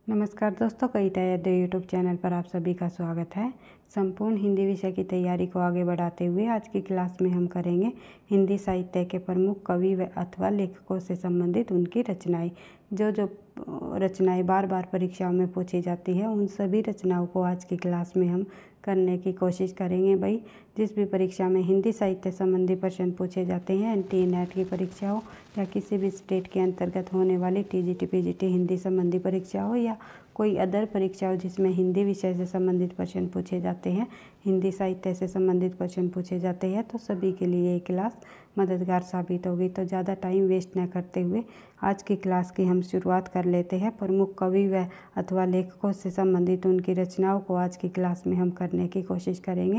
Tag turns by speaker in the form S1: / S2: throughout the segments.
S1: नमस्कार दोस्तों, कविता यादें यूट्यूब चैनल पर आप सभी का स्वागत है। संपूर्ण हिंदी विषय की तैयारी को आगे बढ़ाते हुए आज की क्लास में हम करेंगे हिंदी साहित्य के प्रमुख कवि व अथवा लेखकों से संबंधित उनकी रचनाएं। जो रचनाएं बार बार परीक्षाओं में पूछी जाती है, उन सभी रचनाओं को आज की क्लास में हम करने की कोशिश करेंगे। भाई, जिस भी परीक्षा में हिंदी साहित्य संबंधी प्रश्न पूछे जाते हैं, एनटीए नेट की परीक्षा हो या किसी भी स्टेट के अंतर्गत होने वाली टीजीटी पीजीटी हिंदी संबंधी परीक्षा हो या कोई अदर परीक्षा हो जिसमें हिंदी विषय से संबंधित प्रश्न पूछे जाते हैं, हिंदी साहित्य से संबंधित प्रश्न पूछे जाते हैं, तो सभी के लिए ये क्लास मददगार साबित होगी। तो ज़्यादा टाइम वेस्ट न करते हुए आज की क्लास की हम शुरुआत कर लेते हैं। प्रमुख कवि व अथवा लेखकों से संबंधित उनकी रचनाओं को आज की क्लास में हम करने की कोशिश करेंगे।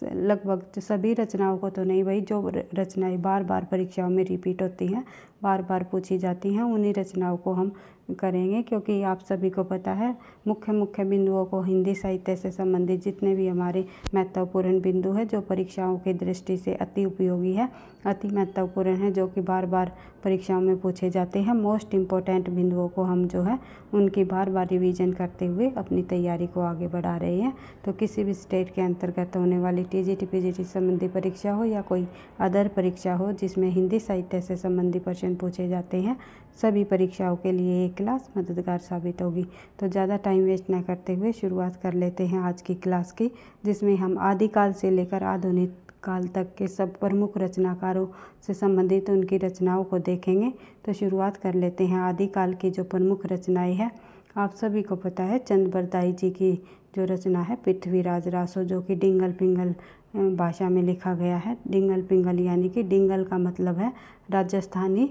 S1: लगभग सभी रचनाओं को तो नहीं भाई, जो रचनाएं बार बार परीक्षाओं में रिपीट होती हैं, बार बार पूछी जाती हैं, उन्हीं रचनाओं को हम करेंगे। क्योंकि आप सभी को पता है, मुख्य बिंदुओं को हिंदी साहित्य से संबंधित जितने भी हमारे महत्वपूर्ण बिंदु है, जो परीक्षाओं की दृष्टि से अति उपयोगी है, अति महत्वपूर्ण है, जो कि बार बार परीक्षाओं में पूछे जाते हैं, मोस्ट इम्पोर्टेंट बिंदुओं को हम जो है उनकी बार बार रिवीजन करते हुए अपनी तैयारी को आगे बढ़ा रहे हैं। तो किसी भी स्टेट के अंतर्गत होने वाली टीजीटी पीजीटी संबंधी परीक्षा हो या कोई अदर परीक्षा हो जिसमें हिंदी साहित्य से संबंधी प्रश्न पूछे जाते हैं, सभी परीक्षाओं के लिए ये क्लास मददगार साबित होगी। तो ज़्यादा टाइम वेस्ट न करते हुए शुरुआत कर लेते हैं आज की क्लास की, जिसमें हम आदिकाल से लेकर आधुनिक काल तक के सब प्रमुख रचनाकारों से संबंधित उनकी रचनाओं को देखेंगे। तो शुरुआत कर लेते हैं आदिकाल की जो प्रमुख रचनाएं हैं। आप सभी को पता है, चंद बरदाई जी की जो रचना है पृथ्वीराज रासो, जो कि डिंगल पिंगल भाषा में लिखा गया है। डिंगल पिंगल यानी कि डिंगल का मतलब है राजस्थानी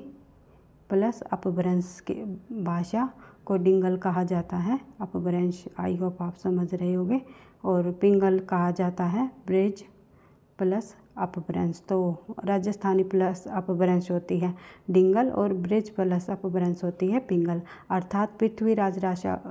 S1: प्लस अपभ्रंश की भाषा को डिंगल कहा जाता है। अपभ्रंश आई होप आप समझ रहे होंगे। और पिंगल कहा जाता है ब्रिज प्लस अपभ्रंश। तो राजस्थानी प्लस अपभ्रंश होती है डिंगल और ब्रिज प्लस अपभ्रंश होती है पिंगल। अर्थात पृथ्वीराज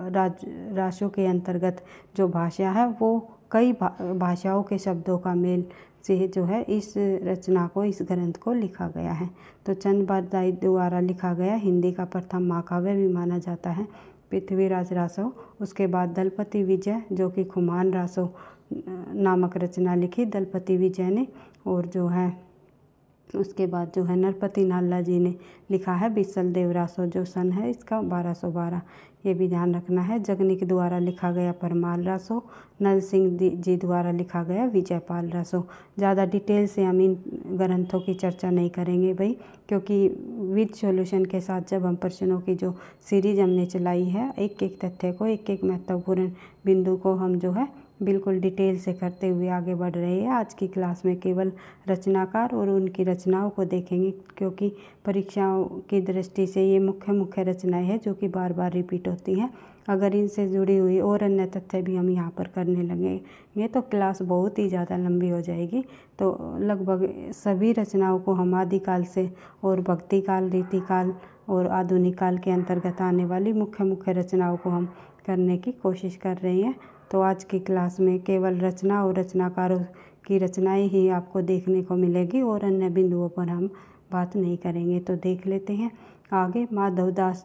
S1: रासो के अंतर्गत जो भाषा है वो कई भाषाओं के शब्दों का मेल से जो है इस रचना को, इस ग्रंथ को लिखा गया है। तो चंद बरदाई द्वारा लिखा गया हिंदी का प्रथम महाकाव्य भी माना जाता है पृथ्वीराज रासो। उसके बाद दलपति विजय, जो कि खुमान रासो नामक रचना लिखी दलपति विजय ने। और जो है उसके बाद जो है नरपति नाल्ला जी ने लिखा है बिसल देव रासो, जो सन है इसका 1212, ये भी ध्यान रखना है। जगनिक द्वारा लिखा गया परमाल रासो, नल सिंह जी द्वारा लिखा गया विजयपाल रासो। ज़्यादा डिटेल से हम इन ग्रंथों की चर्चा नहीं करेंगे भाई, क्योंकि विद सॉल्यूशन के साथ जब हम प्रश्नों की जो सीरीज हमने चलाई है, एक एक तथ्य को, एक एक महत्वपूर्ण बिंदु को हम जो है बिल्कुल डिटेल से करते हुए आगे बढ़ रहे हैं। आज की क्लास में केवल रचनाकार और उनकी रचनाओं को देखेंगे, क्योंकि परीक्षाओं की दृष्टि से ये मुख्य रचनाएं हैं जो कि बार बार रिपीट होती हैं। अगर इनसे जुड़ी हुई और अन्य तथ्य भी हम यहाँ पर करने लगेंगे तो क्लास बहुत ही ज़्यादा लंबी हो जाएगी। तो लगभग सभी रचनाओं को हम आदिकाल से और भक्ति काल, रीतिकाल और आधुनिक काल के अंतर्गत आने वाली मुख्य रचनाओं को हम करने की कोशिश कर रहे हैं। तो आज की क्लास में केवल रचना और रचनाकारों की रचनाएं ही आपको देखने को मिलेगी और अन्य बिंदुओं पर हम बात नहीं करेंगे। तो देख लेते हैं आगे। माधवदास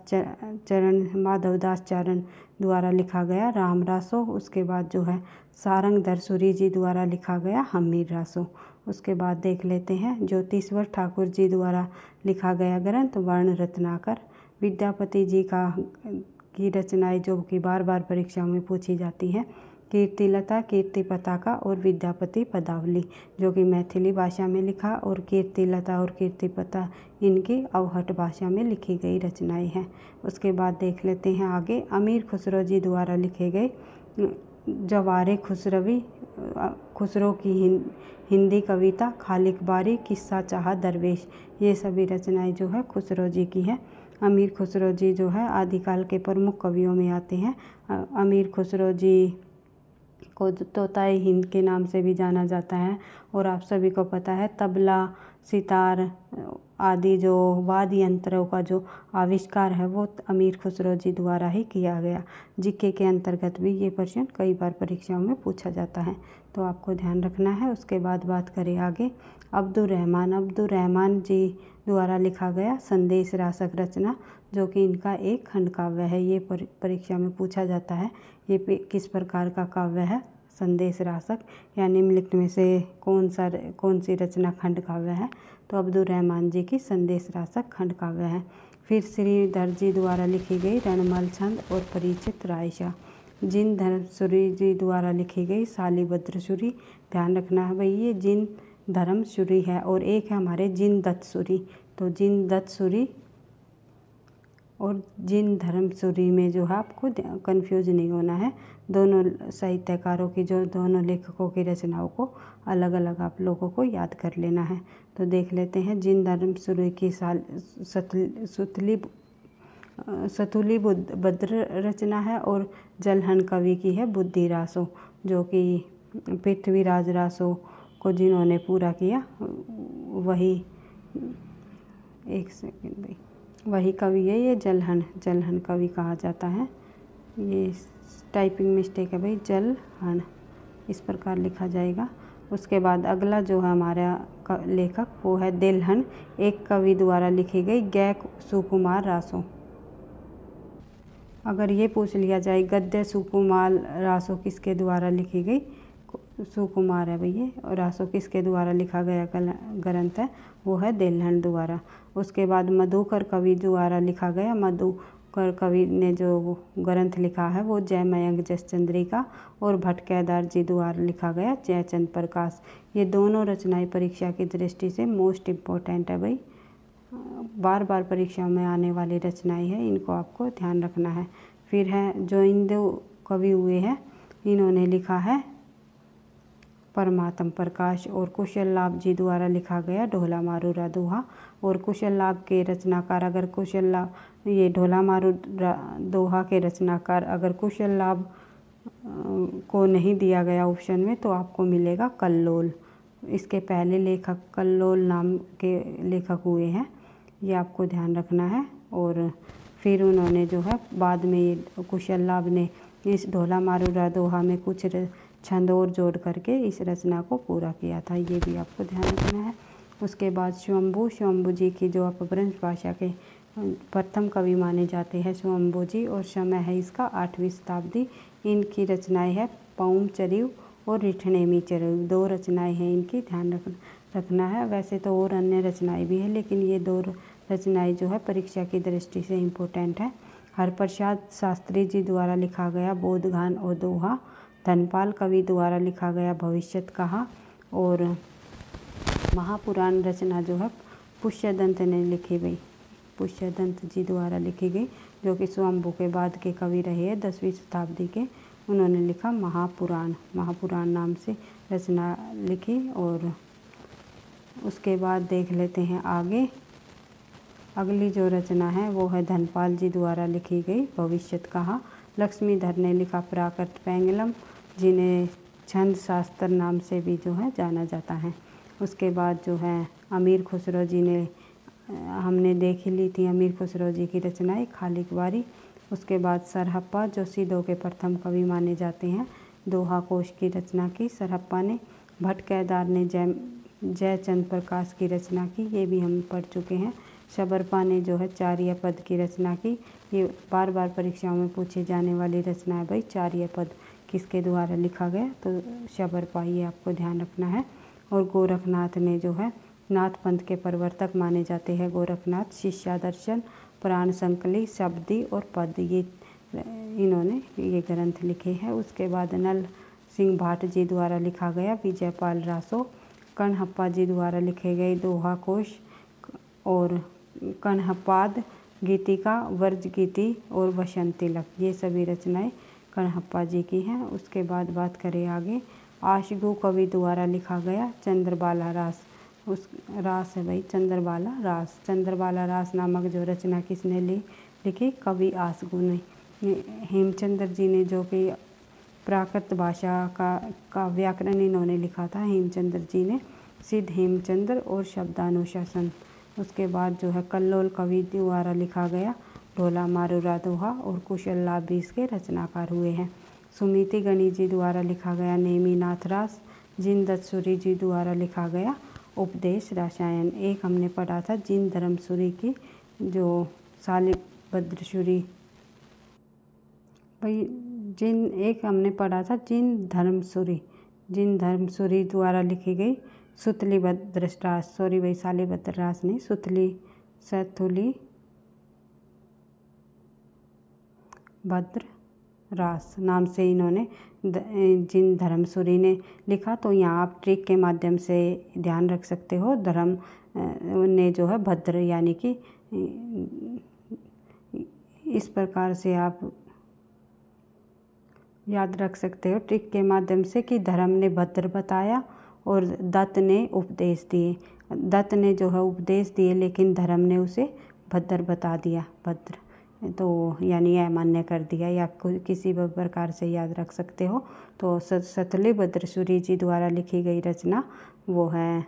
S1: चारण द्वारा लिखा गया राम रासो। उसके बाद जो है सारंग दरसुरी जी द्वारा लिखा गया हमीर रासो। उसके बाद देख लेते हैं ज्योतिश्वर ठाकुर जी द्वारा लिखा गया ग्रंथ वर्ण रत्नाकर। विद्यापति जी की रचनाएं जो कि बार बार परीक्षाओं में पूछी जाती हैं, कीर्तिलता, कीर्ति पताका और विद्यापति पदावली, जो कि मैथिली भाषा में लिखा, और कीर्तिलता और कीर्तिपता इनकी अवहट भाषा में लिखी गई रचनाएं हैं। उसके बाद देख लेते हैं आगे। अमीर खुसरो जी द्वारा लिखे गए जवारे खुसरवी, खुसरो की हिंदी कविता, खालिक बारी, किस्सा चाहा दरवेश, ये सभी रचनाएं जो है खुसरो जी की है। अमीर खुसरो जी जो है आदिकाल के प्रमुख कवियों में आते हैं। अमीर खुसरो जी को तोताए हिंद के नाम से भी जाना जाता है। और आप सभी को पता है तबला, सितार आदि जो वाद्य यंत्रों का जो आविष्कार है वो अमीर खुसरो जी द्वारा ही किया गया। जीके के अंतर्गत भी ये प्रश्न कई बार परीक्षाओं में पूछा जाता है, तो आपको ध्यान रखना है। उसके बाद बात करें आगे। अब्दुल रहमान जी द्वारा लिखा गया संदेश रासक रचना, जो कि इनका एक खंड काव्य है। ये परीक्षा में पूछा जाता है। ये किस प्रकार का काव्य है? संदेश रासक। या निम्नलिखित में से कौन सी रचना खंड काव्य है? तो अब्दुल रहमान जी की संदेश रासक खंड काव्य है। फिर श्रीधर जी द्वारा लिखी गई रणमल छंद और परिचित रायशा। जिन धर्मसूरी जी द्वारा लिखी गई शालिभद्रसूरी। ध्यान रखना है भाई, ये जिन धर्मसूरी है और एक है हमारे जिन दत्तसूरी। तो जिन दत्तसूरी और जिन धर्मसूरी में जो है आपको कंफ्यूज नहीं होना है। दोनों साहित्यकारों की, जो दोनों लेखकों की रचनाओं को अलग अलग आप लोगों को याद कर लेना है। तो देख लेते हैं। जिन धर्मसूरी की सतुली भद्र रचना है और जलहन कवि की है बुद्धि रासो, जो कि पृथ्वीराज रासो को जिन्होंने पूरा किया वही, एक सेकंड भाई, वही कवि है। ये जलहन कवि कहा जाता है। ये टाइपिंग मिस्टेक है भाई, जलहन इस प्रकार लिखा जाएगा। उसके बाद अगला जो है हमारा लेखक वो है देलहन, एक कवि द्वारा लिखी गई गै सुकुमार रासो। अगर ये पूछ लिया जाए गद्य सुकुमार रासो किसके द्वारा लिखी गई? सुकुमार है भैया, और रासो किसके द्वारा लिखा गया ग्रंथ है? वो है देलहन द्वारा। उसके बाद मधुकर कवि द्वारा लिखा गया, मधुकर कवि ने जो ग्रंथ लिखा है वो जय मयंक जसचंद्रिका और भटकेदार जी द्वारा लिखा गया जयचंद प्रकाश। ये दोनों रचनाएं परीक्षा की दृष्टि से मोस्ट इम्पोर्टेंट है भाई, बार बार परीक्षा में आने वाली रचनाएं हैं, इनको आपको ध्यान रखना है। फिर है जो इन दो कवि हुए हैं, इन्होंने लिखा है परमात्म प्रकाश और कुशल लाभ जी द्वारा लिखा गया ढोला मारूरा दोहा। और कुशल लाभ के रचनाकार, अगर कुशल लाभ, ये ढोला मारूरा दोहा के रचनाकार अगर कुशल लाभ को नहीं दिया गया ऑप्शन में तो आपको मिलेगा कल्लोल। इसके पहले लेखक कल्लोल नाम के लेखक हुए हैं, ये आपको ध्यान रखना है। और फिर उन्होंने जो है बाद में ये कुशल लाभ ने इस ढोला मारूरा दोहा में कुछ छंद और जोड़ करके इस रचना को पूरा किया था, ये भी आपको ध्यान रखना है। उसके बाद स्वयंभू जी की, जो अपभ्रंश भाषा के प्रथम कवि माने जाते हैं स्वयंभू जी, और समय है इसका 8वीं शताब्दी। इनकी रचनाएं है पौम चरिव और रिठनेमी चरिव, दो रचनाएं हैं इनकी, ध्यान रखना है। वैसे तो और अन्य रचनाएं भी हैं, लेकिन ये दो रचनाएं जो है परीक्षा की दृष्टि से इम्पोर्टेंट है। हरप्रसाद शास्त्री जी द्वारा लिखा गया बोधगान और दोहा। धनपाल कवि द्वारा लिखा गया भविष्यत कहा। और महापुराण रचना जो है पुष्यदंत ने लिखी गई, पुष्यदंत जी द्वारा लिखी गई, जो कि स्वयंभू के बाद के कवि रहे हैं 10वीं शताब्दी के। उन्होंने लिखा महापुराण नाम से रचना लिखी। और उसके बाद देख लेते हैं आगे, अगली जो रचना है वो है धनपाल जी द्वारा लिखी गई भविष्यत कहा। लक्ष्मीधर ने लिखा प्राकृत पैंगलम, जिन्हें छंद शास्त्र नाम से भी जो है जाना जाता है। उसके बाद जो है अमीर खुसरो जी ने, हमने देख ही ली थी अमीर खुसरो जी की रचनाएं खालिक वारी। उसके बाद सरहप्पा, जो सिद्धों के प्रथम कवि माने जाते हैं, दोहा कोश की रचना की सरहप्पा ने। भटकेदार ने जयचंद प्रकाश की रचना की, ये भी हम पढ़ चुके हैं। शबरपा ने जो है चार्य पद की रचना की, ये बार बार परीक्षाओं में पूछे जाने वाली रचना है भाई। चार्य पद किसके द्वारा लिखा गया? तो शबरपा, ये आपको ध्यान रखना है। और गोरखनाथ ने जो है नाथ पंथ के प्रवर्तक माने जाते हैं गोरखनाथ। शिष्यादर्शन, प्राण संकली, शब्दी और पद, ये इन्होंने ये ग्रंथ लिखे हैं। उसके बाद नल सिंह भाट जी द्वारा लिखा गया विजयपाल रासो। कणहप्पा जी द्वारा लिखे गए दोहा कोश और कणहपाद गीतिका, वर्ज गीति और वसंत तिलक, ये सभी रचनाएं कणहप्पा जी की हैं। उसके बाद बात करें आगे, आशगु कवि द्वारा लिखा गया चंद्रबाला रास। उस रास है भाई चंद्रबाला रास। चंद्रबाला रास नामक जो रचना किसने लिखी? कवि आशगु ने। हेमचंद्र जी ने, जो कि प्राकृत भाषा का व्याकरण इन्होंने लिखा था, हेमचंद्र जी ने। सिद्ध हेमचंद्र और शब्दानुशासन। उसके बाद जो है कल्लोल कवि द्वारा लिखा गया ढोला मारूरा दोहा और कुशल लाभ भी इसके रचनाकार हुए हैं। सुमिति गणी जी द्वारा लिखा गया नेमिनाथ रास। जिन दत्तसूरी जी द्वारा लिखा गया उपदेश रसायन। एक हमने पढ़ा था जिन धर्मसूरी की, जो भद्रसूरी। भाई जिन एक हमने पढ़ा था जिन धर्मसूरी द्वारा लिखी गई सुतली भद्ररास, सॉरी वैशाली भद्ररास नहीं, सतुली भद्ररास नाम से इन्होंने जिन धर्मसूरी ने लिखा। तो यहाँ आप ट्रिक के माध्यम से ध्यान रख सकते हो। धर्म ने जो है भद्र, यानी कि इस प्रकार से आप याद रख सकते हो ट्रिक के माध्यम से कि धर्म ने भद्र बताया और दत्त ने उपदेश दिए। दत्त ने जो है उपदेश दिए लेकिन धर्म ने उसे भद्र बता दिया, भद्र तो यानी अमान्य कर दिया, या किसी भी प्रकार से याद रख सकते हो। तो सतुली भद्रसूरी जी द्वारा लिखी गई रचना वो है,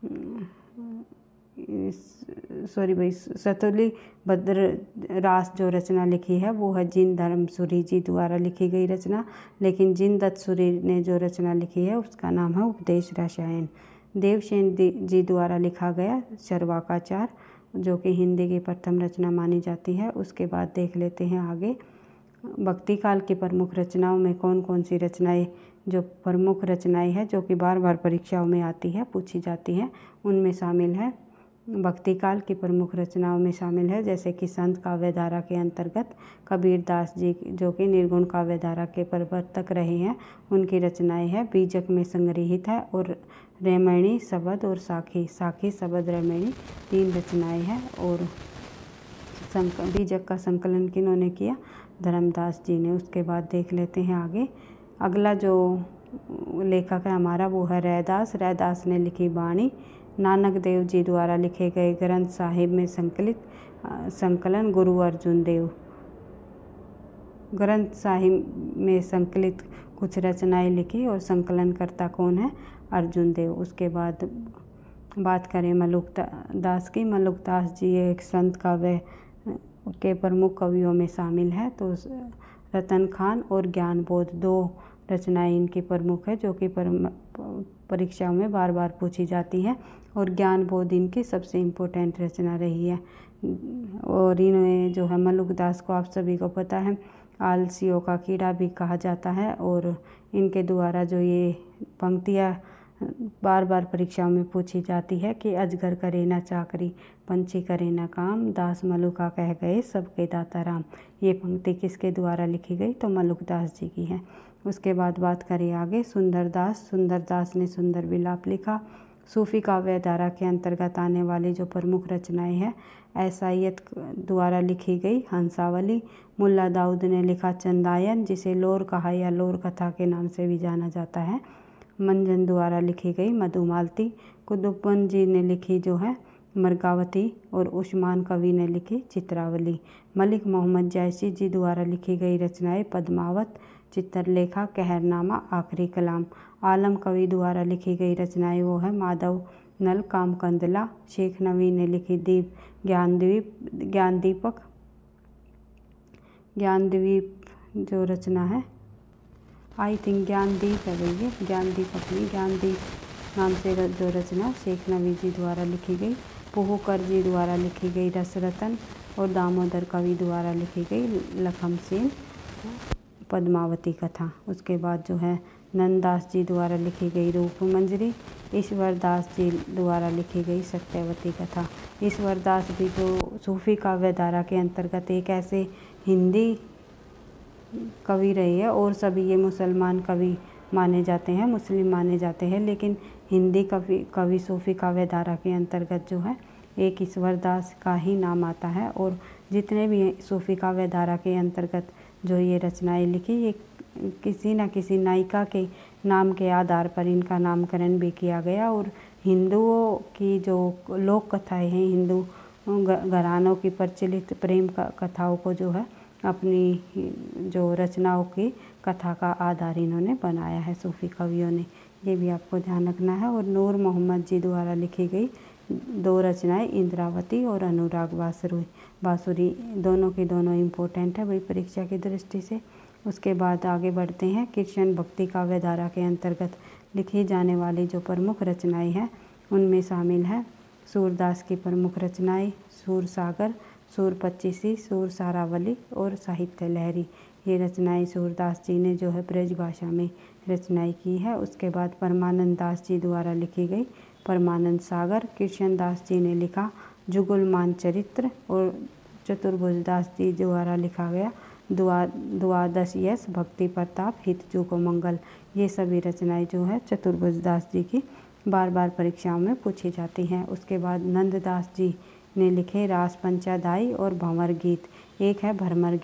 S1: सॉरी भाई, सतुली भद्ररास जो रचना लिखी है वो है जिन धर्मसूरी जी द्वारा लिखी गई रचना। लेकिन जिन दत्तसूरी ने जो रचना लिखी है उसका नाम है उपदेश रसायन। देवसेन जी द्वारा लिखा गया चरवाकाचार, जो कि हिंदी की प्रथम रचना मानी जाती है। उसके बाद देख लेते हैं आगे भक्ति काल की प्रमुख रचनाओं में कौन कौन सी रचनाएं, जो प्रमुख रचनाएं हैं जो कि बार बार परीक्षाओं में आती है, पूछी जाती हैं, उनमें शामिल है। भक्ति काल की प्रमुख रचनाओं में शामिल है जैसे कि संत काव्यधारा के अंतर्गत कबीरदास जी, जो कि निर्गुण काव्यधारा के प्रवर्तक रहे हैं, उनकी रचनाएं हैं। बीजक में संग्रहित है और रैमायणी शब्द और साखी शब्द रैमायणी 3 रचनाएं हैं। और बीजक का संकलन किन्होंने किया? धर्मदास जी ने। उसके बाद देख लेते हैं आगे अगला जो लेखक है हमारा वो है रैदास ने लिखी वाणी। नानक देव जी द्वारा लिखे गए ग्रंथ साहिब में संकलन गुरु अर्जुन देव। ग्रंथ साहिब में संकलित कुछ रचनाएं लिखी और संकलनकर्ता कौन है? अर्जुन देव। उसके बाद बात करें मलुकदास की। मलुकदास जी एक संत काव्य के प्रमुख कवियों में शामिल है। तो रतन खान और ज्ञानबोध 2 रचनाएं इनकी प्रमुख है, जो कि परीक्षाओं में बार बार पूछी जाती है। और ज्ञानबोध इनकी सबसे इम्पोर्टेंट रचना रही है। और इन्हें जो है मलुकदास को आप सभी को पता है आलसियों का कीड़ा भी कहा जाता है। और इनके द्वारा जो ये पंक्तियाँ बार बार परीक्षाओं में पूछी जाती है कि अजगर करे ना चाकरी, पंछी करे ना काम, दास मलुका कह गए सबके दाता राम। ये पंक्ति किसके द्वारा लिखी गई? तो मलुकदास जी की है। उसके बाद बात करें आगे सुंदरदास ने सुंदर विलाप लिखा। सूफी काव्य धारा के अंतर्गत आने वाली जो प्रमुख रचनाएं हैं ऐसायत द्वारा लिखी गई हंसावली। मुल्ला दाऊद ने लिखा चंदायन, जिसे लोर कहा या लोर कथा के नाम से भी जाना जाता है। मंजन द्वारा लिखी गई मधुमालती। कुतुबुद्दीन जी ने लिखी जो है मर्गावती। और उस्मान कवि ने लिखी चित्रावली। मलिक मोहम्मद जैसी जी द्वारा लिखी गई रचनाएं पद्मावत, चित्रलेखा, कहरनामा, आखिरी कलाम। आलम कवि द्वारा लिखी गई रचनाएं वो है माधव नल, कामकंदला। शेख नवी ने लिखी ज्ञानदीप जो रचना है, आई थिंक ज्ञानदीप है भैया, ज्ञानदीप नाम से जो रचना शेख नवी जी द्वारा लिखी गई। पुहुकर जी द्वारा लिखी गई रसरतन। और दामोदर कवि द्वारा लिखी गई लखम सेन पद्मावती कथा। उसके बाद जो है नंददास जी द्वारा लिखी गई रूपमंजरी। ईश्वरदास जी द्वारा लिखी गई सत्यवती कथा। ईश्वरदास भी जो सूफी काव्य धारा के अंतर्गत एक ऐसे हिंदी कवि रहे हैं, और सभी ये मुसलमान कवि माने जाते हैं, मुस्लिम माने जाते हैं, लेकिन हिंदी कवि सूफी काव्य धारा के अंतर्गत जो है एक ईश्वरदास का ही नाम आता है। और जितने भी सूफी काव्य धारा के अंतर्गत जो ये रचनाएं लिखी, ये किसी न किसी नायिका के नाम के आधार पर इनका नामकरण भी किया गया। और हिंदुओं की जो लोक कथाएँ हैं, हिंदू घरानों की प्रचलित प्रेम कथाओं को जो है अपनी जो रचनाओं की कथा का आधार इन्होंने बनाया है सूफी कवियों ने, ये भी आपको ध्यान रखना है। और नूर मोहम्मद जी द्वारा लिखी गई 2 रचनाएं इंद्रावती और अनुराग बांसुरी, दोनों की दोनों इम्पोर्टेंट है भाई परीक्षा की दृष्टि से। उसके बाद आगे बढ़ते हैं। कृष्ण भक्ति काव्य धारा के अंतर्गत लिखी जाने वाली जो प्रमुख रचनाएं हैं उनमें शामिल है सूरदास की प्रमुख रचनाएं सूरसागर, सूर पच्चीसी, सूर सारावली और साहित्य लहरी। ये रचनाएं सूरदास जी ने जो है ब्रज भाषा में रचनाएं की है। उसके बाद परमानंद दास जी द्वारा लिखी गई परमानंद सागर, कृष्ण दास जी ने लिखा जुगलमान चरित्र और चतुर्भुज दास जी द्वारा लिखा गया द्वादश यश भक्ति प्रताप हित जो को मंगल। ये सभी रचनाएं जो है चतुर्भुज दास जी की बार बार परीक्षाओं में पूछी जाती हैं। उसके बाद नंददास जी ने लिखे रास पंचादाई और भंवर गीत। एक है भरमर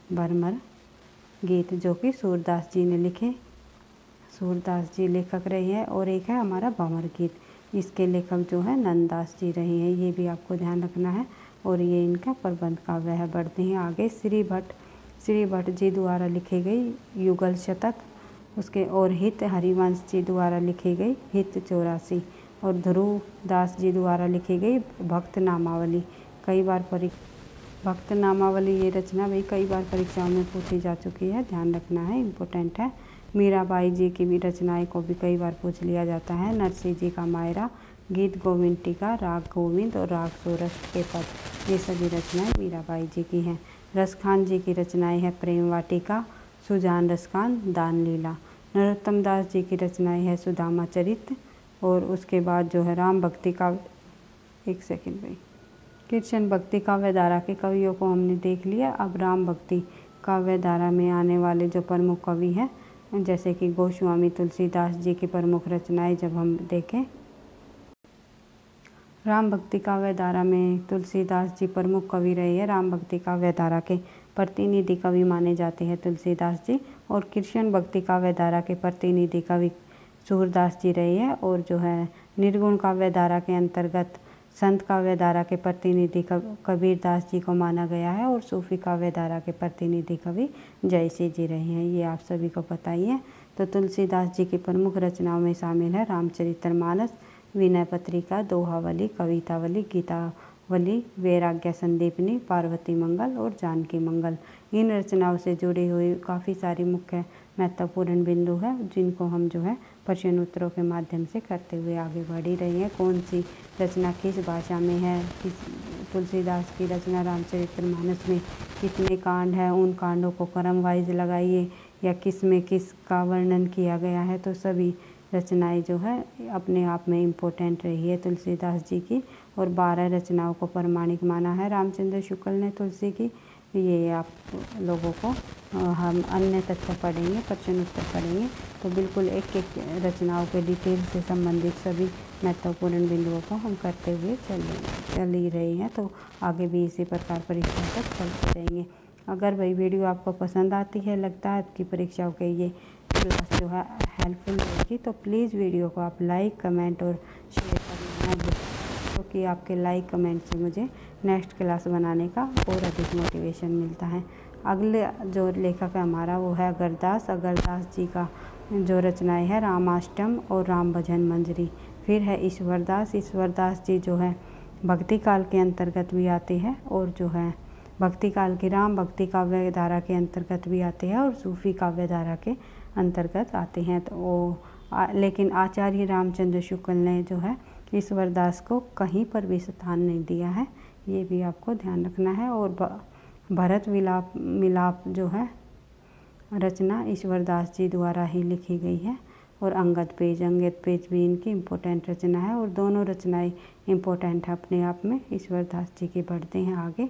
S1: गीत जो कि सूरदास जी ने लिखे, सूरदास जी लेखक रहे हैं, और एक है हमारा भंवर गीत, इसके लेखक जो है नंददास जी रहे हैं। ये भी आपको ध्यान रखना है। और ये इनका प्रबंध काव्य है। बढ़ते हैं आगे। श्री भट्ट जी द्वारा लिखी गई युगल शतक, उसके और हित हरिवंश जी द्वारा लिखी गई हित 84 और ध्रुव दास जी द्वारा लिखी गई भक्त नामावली। भक्त नामावली ये रचना भी कई बार परीक्षाओं में पूछी जा चुकी है, ध्यान रखना है, इम्पोर्टेंट है। मीराबाई जी की भी रचनाएं को भी कई बार पूछ लिया जाता है। नरसिंह जी का मायरा, गीत गोविंद टीका, राग गोविंद और राग सोरठ के पद, ये सभी रचनाएं मीराबाई जी की हैं। रसखान जी की रचनाएं हैं प्रेम वाटिका, सुजान रसखान, दान लीला। नरोत्तम दास जी की रचनाएं है सुदामा चरित्र और उसके बाद जो है राम भक्ति काव्य, एक सेकंड भाई, कृष्ण भक्ति काव्य धारा के कवियों को हमने देख लिया। अब राम भक्ति काव्य धारा में आने वाले जो प्रमुख कवि हैं, जैसे कि गोस्वामी तुलसीदास जी की प्रमुख रचनाएं जब हम देखें, राम भक्ति काव्य धारा में तुलसीदास जी प्रमुख कवि रहे हैं। राम भक्ति काव्य धारा के प्रतिनिधि कवि माने जाते हैं तुलसीदास जी, और कृष्ण भक्ति काव्य धारा के प्रतिनिधि कवि सूरदास जी रहे हैं। और जो है निर्गुण काव्य धारा के अंतर्गत संत काव्य धारा के प्रतिनिधि कबीर दास जी को माना गया है, और सूफी काव्य धारा के प्रतिनिधि कवि जयसी जी रहे हैं। ये आप सभी को पता ही है। तो तुलसीदास जी की प्रमुख रचनाओं में शामिल है रामचरितमानस, विनय पत्रिका, दोहावली, कवितावली, गीतावली, वैराग्य संदीपनी, पार्वती मंगल और जानकी मंगल। इन रचनाओं से जुड़ी हुई काफ़ी सारी मुख्य महत्वपूर्ण बिंदु है, जिनको हम जो है प्रश्न उत्तरों के माध्यम से करते हुए आगे बढ़ ही रही हैं। कौन सी रचना किस भाषा में है, तुलसीदास की रचना रामचरितमानस में कितने कांड हैं, उन कांडों को क्रम वाइज लगाइए, या किस में किस का वर्णन किया गया है। तो सभी रचनाएं जो है अपने आप में इम्पोर्टेंट रही है तुलसीदास जी की, और 12 रचनाओं को प्रमाणिक माना है रामचंद्र शुक्ल ने तुलसी की। ये आप लोगों को हम अन्य तथ्य पढ़ेंगे, प्रश्न उत्तर पढ़ेंगे, तो बिल्कुल एक एक रचनाओं के डिटेल से संबंधित सभी महत्वपूर्ण बिंदुओं को हम करते हुए चल ही रहे हैं। तो आगे भी इसी प्रकार परीक्षा तक चलते रहेंगे। अगर भाई वीडियो आपको पसंद आती है, लगता है आपकी परीक्षाओं के ये क्लास जो है हेल्पफुल रहेगी, तो प्लीज़ वीडियो को आप लाइक, कमेंट और शेयर करना, क्योंकि आपके लाइक कमेंट से मुझे नेक्स्ट क्लास बनाने का और अधिक मोटिवेशन मिलता है। अगले जो लेखक है हमारा वो है अगरदास। अगरदास जी का जो रचनाएं है रामाष्टम और राम भजन मंजरी। फिर है ईश्वरदास। ईश्वरदास जी जो है भक्ति काल के अंतर्गत भी आते हैं, और जो है भक्ति काल की राम भक्ति काव्य धारा के अंतर्गत भी आते हैं, और सूफी काव्य धारा के अंतर्गत आते हैं। तो वो लेकिन आचार्य रामचंद्र शुक्ल ने जो है ईश्वरदास को कहीं पर भी स्थान नहीं दिया है, ये भी आपको ध्यान रखना है। और भरत मिलाप जो है रचना ईश्वरदास जी द्वारा ही लिखी गई है, और अंगद पेज भी इनकी इम्पोर्टेंट रचना है, और दोनों रचनाएं इम्पोर्टेंट है अपने आप में ईश्वरदास जी की। बढ़ते हैं आगे।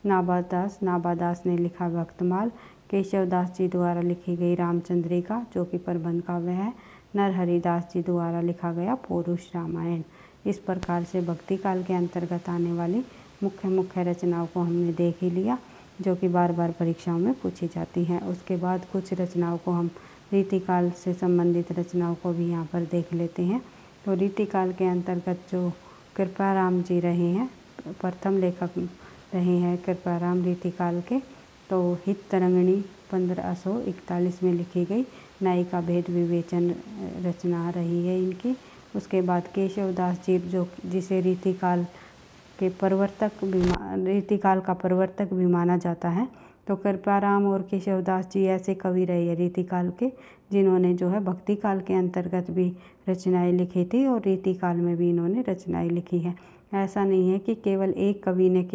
S1: नाबादास ने लिखा भक्तमाल। केशवदास जी द्वारा लिखी गई रामचंद्रिका जो कि प्रबंध काव्य है। नरहरिदास जी द्वारा लिखा गया पौरुष रामायण। इस प्रकार से भक्ति काल के अंतर्गत आने वाली मुख्य रचनाओं को हमने देख ही लिया, जो कि बार बार परीक्षाओं में पूछी जाती हैं। उसके बाद कुछ रचनाओं को हम रीतिकाल से संबंधित रचनाओं को भी यहाँ पर देख लेते हैं। तो रीतिकाल के अंतर्गत जो कृपाराम जी रहे हैं, प्रथम लेखक रहे हैं कृपाराम रीतिकाल के। तो हित तरंगिणी 1541 में लिखी गई नायिका भेद विवेचन रचना रही है इनकी। उसके बाद केशवदास जी जो जिसे रीतिकाल का प्रवर्तक भी माना जाता है। तो कृपाराम और केशवदास जी ऐसे कवि रहे हैं रीतिकाल के, जिन्होंने जो है भक्ति काल के अंतर्गत भी रचनाएं लिखी थी, और रीतिकाल में भी इन्होंने रचनाएं लिखी है। ऐसा नहीं है कि केवल एक कवि ने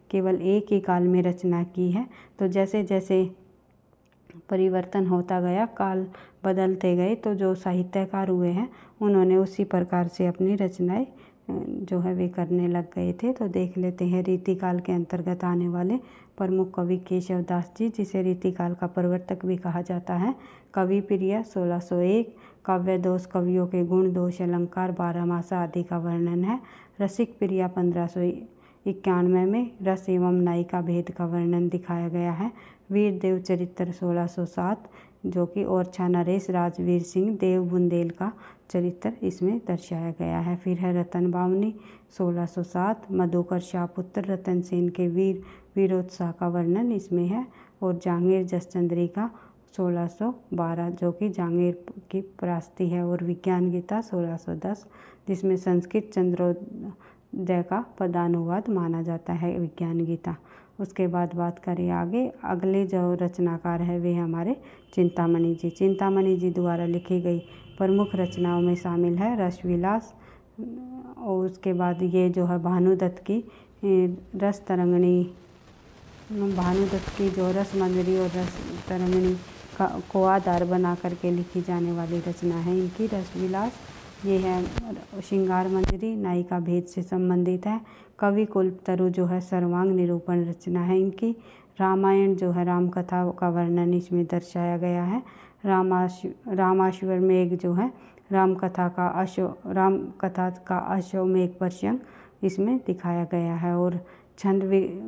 S1: केवल एक ही काल में रचना की है। तो जैसे जैसे परिवर्तन होता गया, काल बदलते गए, तो जो साहित्यकार हुए हैं उन्होंने उसी प्रकार से अपनी रचनाएं जो है वे करने लग गए थे। तो देख लेते हैं रीतिकाल के अंतर्गत आने वाले प्रमुख कवि केशव दास जी, जिसे रीतिकाल का प्रवर्तक भी कहा जाता है। कवि प्रिय 1601, काव्य दोष कवियों के गुण दोष अलंकार 12मासा आदि का वर्णन है। रसिक प्रिया 1591 में रस एवं नायिका भेद का वर्णन दिखाया गया है। वीर देव चरित्र 1607 जो कि ओरछा नरेश राजवीर सिंह देव बुंदेल का चरित्र इसमें दर्शाया गया है। फिर है रतन बावनी 1607, मधुकर शाहपुत्र रतन सेन के वीर वीरोत्साह का वर्णन इसमें है। और जहांगीर जसचंद्रिका 1612 जो कि जहांगीर की परास्ती है। और विज्ञान गीता 1610 जिसमें संस्कृत चंद्रोदय का पदानुवाद माना जाता है विज्ञान गीता। उसके बाद बात करें आगे, अगले जो रचनाकार है वे हमारे चिंतामणि जी। चिंतामणि जी द्वारा लिखी गई प्रमुख रचनाओं में शामिल है रसविलास, और उसके बाद ये जो है भानुदत्त की रस तरंगिणी, भानुदत्त की जो रस मंजरी और रस तरंगिणी को आधार बना करके लिखी जाने वाली रचना है इनकी रसविलास। ये है श्रृंगार मंजरी नायिका भेद से संबंधित है। कवि कल्पतरु जो है सर्वांग निरूपण रचना है इनकी। रामायण जो है रामकथा का वर्णन इसमें दर्शाया गया है। रामाश्वर में एक जो है रामकथा का अश्वमेध प्रसंग इसमें दिखाया गया है। और छंद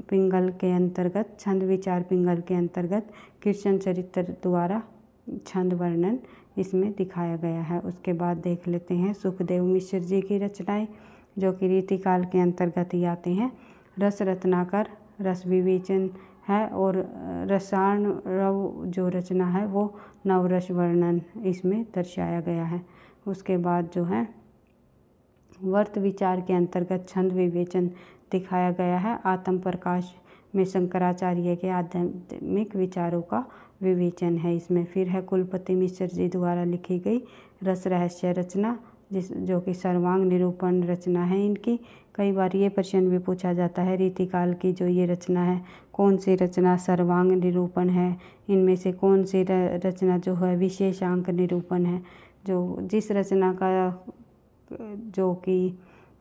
S1: विचार पिंगल के अंतर्गत कृष्ण चरित्र द्वारा छंद वर्णन इसमें दिखाया गया है। उसके बाद देख लेते हैं सुखदेव मिश्र जी की रचनाएं जो कि रीतिकाल के अंतर्गत ही आते हैं। रस रत्नाकर रस विवेचन है, और रसायन रव जो रचना है वो नवरस वर्णन इसमें दर्शाया गया है। उसके बाद जो है वर्त विचार के अंतर्गत छंद विवेचन दिखाया गया है। आत्म प्रकाश में शंकराचार्य के आध्यात्मिक विचारों का विवेचन है इसमें। फिर है कुलपति मिश्र जी द्वारा लिखी गई रस रहस्य रचना जो कि सर्वांग निरूपण रचना है इनकी। कई बार ये प्रश्न भी पूछा जाता है रीतिकाल की जो ये रचना है कौन सी रचना सर्वांग निरूपण है, इनमें से कौन सी रचना जो है विशेषांक निरूपण है। जो जिस रचना का जो कि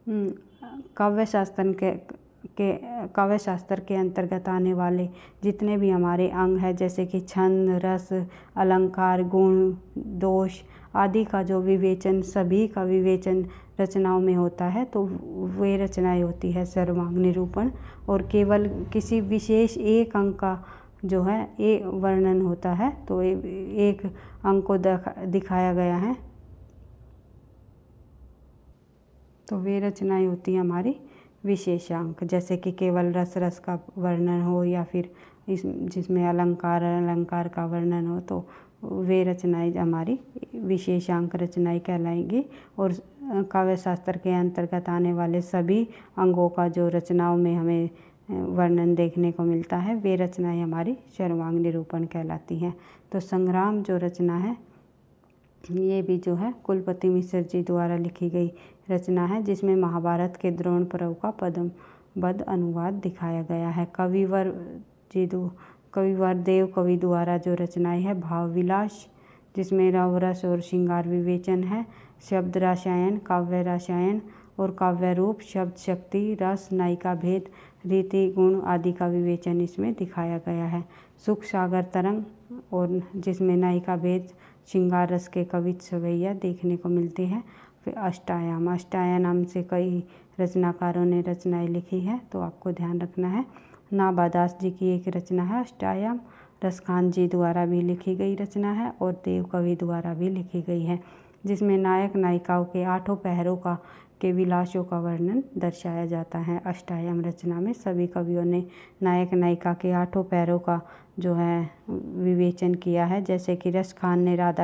S1: काव्यशास्त्र के अंतर्गत आने वाले जितने भी हमारे अंग हैं जैसे कि छंद रस अलंकार गुण दोष आदि का जो विवेचन सभी का विवेचन रचनाओं में होता है, तो वे रचनाएं होती है सर्वांग निरूपण। और केवल किसी विशेष एक अंग का जो है एक वर्णन होता है, तो एक अंग को दिखाया गया है, तो वे रचनाएं होती हैं हमारी विशेषांक। जैसे कि केवल रस का वर्णन हो या फिर जिसमें अलंकार का वर्णन हो, तो वे रचनाएं हमारी विशेषांक रचनाएं कहलाएंगी। और काव्यशास्त्र के अंतर्गत आने वाले सभी अंगों का जो रचनाओं में हमें वर्णन देखने को मिलता है वे रचनाएं हमारी सर्वांग निरूपण कहलाती हैं। तो संग्राम जो रचना है ये भी जो है कुलपति मिश्र जी द्वारा लिखी गई रचना है, जिसमें महाभारत के द्रोण पर्व का पदमबद्ध अनुवाद दिखाया गया है। कविवर देव कवि द्वारा जो रचनाएं है भाव विलास जिसमें रवरस और श्रृंगार विवेचन है। शब्द रसायन काव्य रसायन और काव्य रूप शब्द शक्ति रस नायिका भेद रीति गुण आदि का विवेचन इसमें दिखाया गया है। सुख सागर तरंग और जिसमें नायिका भेद श्रृंगार रस के कवित सवैया देखने को मिलते हैं। फिर अष्टायाम से कई रचनाकारों ने रचनाएं लिखी है, तो आपको ध्यान रखना है। नाभादास जी की एक रचना है अष्टायाम, रसखान जी द्वारा भी लिखी गई रचना है और देव कवि द्वारा भी लिखी गई है, जिसमें नायक नायिकाओं के 8 पहरों के विलासों का वर्णन दर्शाया जाता है। अष्टायाम रचना में सभी कवियों ने नायक नायिका के 8 पहरों का जो है विवेचन किया है। जैसे कि रसखान ने राधा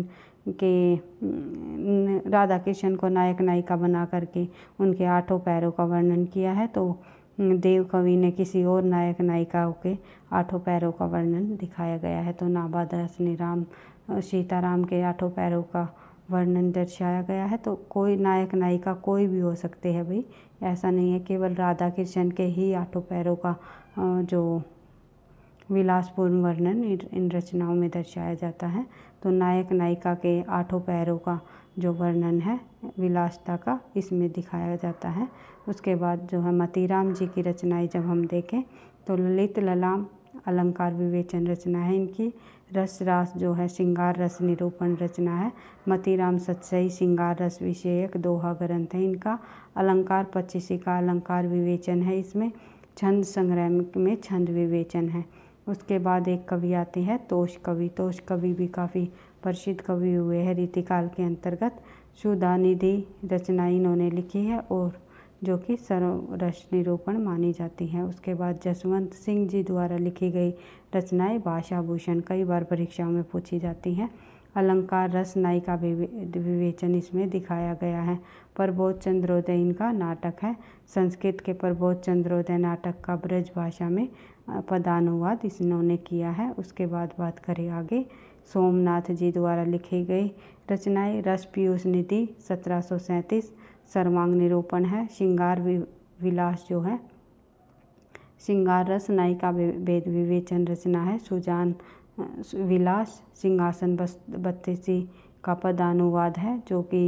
S1: कृष्ण को नायक नायिका बना करके उनके 8 पैरों का वर्णन किया है, तो देव कवि ने किसी और नायक नायिकाओं के 8 पैरों का वर्णन दिखाया गया है। तो नाभादास ने सीताराम के 8 पैरों का वर्णन दर्शाया गया है। तो कोई नायक नायिका कोई भी हो सकते हैं भाई, ऐसा नहीं है केवल राधा कृष्ण के ही आठों पैरों का जो विलासपूर्ण वर्णन इन रचनाओं में दर्शाया जाता है। तो नायक नायिका के आठों पैरों का जो वर्णन है विलासता का, इसमें दिखाया जाता है। उसके बाद जो है मतीराम जी की रचनाएं जब हम देखें तो ललित ललाम अलंकार विवेचन रचना है इनकी। रस रास जो है श्रृंगार रस निरूपण रचना है। मतीराम सतसई श्रृंगार रस विषयक दोहा ग्रंथ है इनका। अलंकार पच्चीसी का अलंकार विवेचन है इसमें। छंद संग्रह में छंद विवेचन है। उसके बाद एक कवि आते हैं तोष कवि। तोष कवि भी काफ़ी प्रसिद्ध कवि हुए हैं रीतिकाल के अंतर्गत। सुधानिधि रचना इन्होंने लिखी है और जो कि सर्वरस निरूपण मानी जाती है। उसके बाद जसवंत सिंह जी द्वारा लिखी गई रचनाएं भाषा भूषण कई बार परीक्षाओं में पूछी जाती हैं। अलंकार रस नायिका विवेचन इसमें दिखाया गया है। प्रबोध चंद्रोदय इनका नाटक है। संस्कृत के प्रबोध चंद्रोदय नाटक का ब्रज भाषा में पदानुवाद इन्होंने किया है। उसके बाद बात करें आगे, सोमनाथ जी द्वारा लिखी गई रचनाएं रस पीयूष निधि 1737 सर्वांग निरूपण है। श्रृंगार विलास जो है श्रृंगार रस नायिका भेद विवेचन रचना है। सुजान विलास सिंहासन बत्तीसी का पदानुवाद है जो कि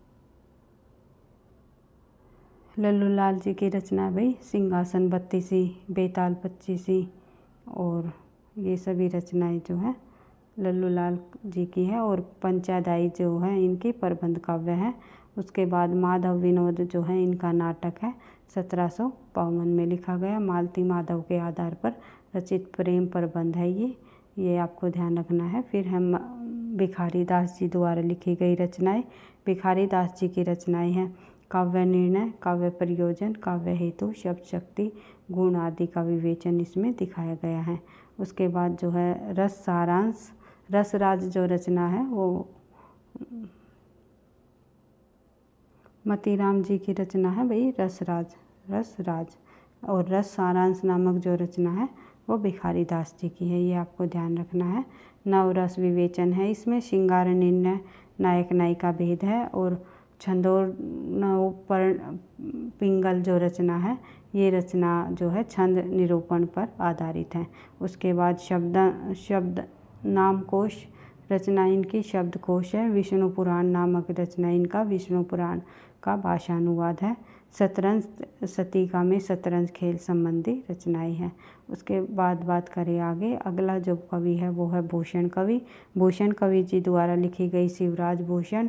S1: लल्लूलाल जी की रचना है भाई। सिंहासन बत्तीसी बेताल पच्चीसी और ये सभी रचनाएं जो है लल्लूलाल जी की है। और पंचादाई जो है इनकी प्रबंध काव्य है। उसके बाद माधव विनोद जो है इनका नाटक है 1752 में लिखा गया। मालती माधव के आधार पर रचित प्रेम प्रबंध है ये आपको ध्यान रखना है। फिर हम भिखारी दास जी द्वारा लिखी गई रचनाएं। भिखारी दास जी की रचनाएं हैं काव्य निर्णय, काव्य प्रयोजन, काव्य हेतु, शब्द शक्ति, गुण आदि का विवेचन इसमें दिखाया गया है। उसके बाद जो है रस सारांश रसराज जो रचना है वो मतीराम जी की रचना है भाई रसराज। और रस सारांश नामक जो रचना है वो भिखारी दास जी की है, ये आपको ध्यान रखना है। नवरस विवेचन है इसमें। श्रृंगार निर्णय नायक नायिका भेद है। और छंदोर पिंगल जो रचना है ये रचना जो है छंद निरूपण पर आधारित है। उसके बाद शब्द नामकोश रचना इनकी शब्दकोश है। विष्णु पुराण नामक रचना इनका विष्णु पुराण का भाषानुवाद है। शतरंज शतीका में शतरंज खेल संबंधी रचनाएं हैं। उसके बाद बात करें आगे, अगला जो कवि है वो है भूषण कवि। भूषण कवि जी द्वारा लिखी गई शिवराज भूषण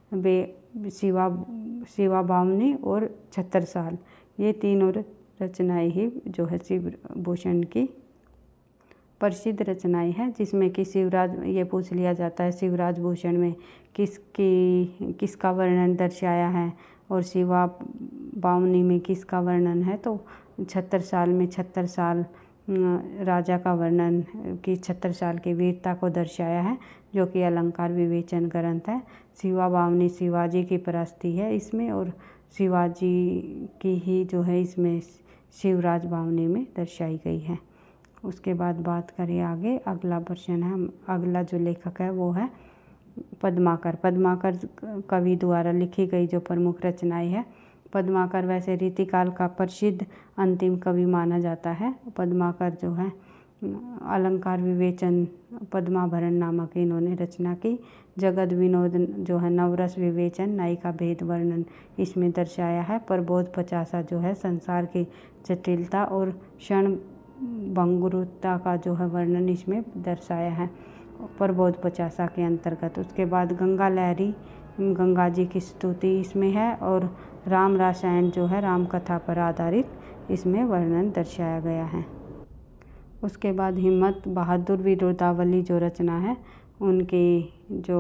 S1: शिवा बावनी और छत्रसाल, ये तीनों रचनाएं ही जो है शिव भूषण की प्रसिद्ध रचनाएं हैं। जिसमें कि शिवराज ये पूछ लिया जाता है शिवराज भूषण में किसका वर्णन दर्शाया है और शिवा बावनी में किसका वर्णन है। तो छत्रसाल में छत्रसाल राजा का वर्णन कि छत्रसाल की वीरता को दर्शाया है जो कि अलंकार विवेचन ग्रंथ है। शिवा बावनी शिवाजी की प्रस्ती है इसमें और शिवाजी की ही जो है इसमें शिवराज बावनी में दर्शाई गई है। उसके बाद बात करें आगे, अगला प्रश्न है, अगला जो लेखक है वो है पद्माकर। पद्माकर कवि द्वारा लिखी गई जो प्रमुख रचनाएं है। पद्माकर वैसे रीतिकाल का प्रसिद्ध अंतिम कवि माना जाता है। पद्माकर जो है अलंकार विवेचन पद्माभरण नामक इन्होंने रचना की। जगद विनोद जो है नवरस विवेचन नायिका भेद वर्णन इसमें दर्शाया है। प्रबोध पचासा जो है संसार की जटिलता और क्षण भंगुरता का जो है वर्णन इसमें दर्शाया है प्रबोध पचासा के अंतर्गत। उसके बाद गंगा लहरी गंगा जी की स्तुति इसमें है और राम रासायन जो है राम कथा पर आधारित इसमें वर्णन दर्शाया गया है। उसके बाद हिम्मत बहादुर विरुदावली जो रचना है उनकी जो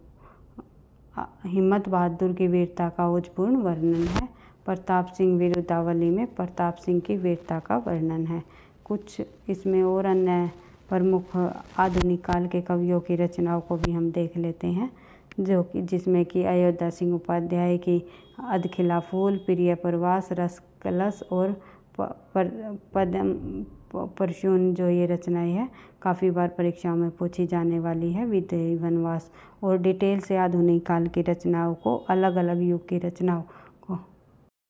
S1: हिम्मत बहादुर की वीरता का ओजपूर्ण वर्णन है। प्रताप सिंह विरुदावली में प्रताप सिंह की वीरता का वर्णन है। कुछ इसमें और अन्य प्रमुख आधुनिक काल के कवियों की रचनाओं को भी हम देख लेते हैं जो कि जिसमें कि अयोध्या सिंह उपाध्याय की अधखिला फूल, प्रिय प्रवास, रस कलश और पद्म परशुन जो ये रचनाएं है काफ़ी बार परीक्षाओं में पूछी जाने वाली है। विदेही वनवास और डिटेल से आधुनिक काल की रचनाओं को अलग अलग युग की रचनाओं